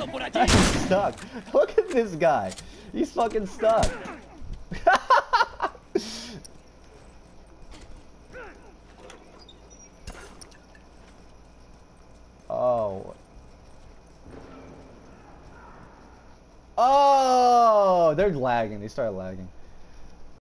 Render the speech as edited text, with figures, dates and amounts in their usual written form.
He's stuck. Look at this guy. He's fucking stuck. Oh. Oh, they're lagging. They started lagging.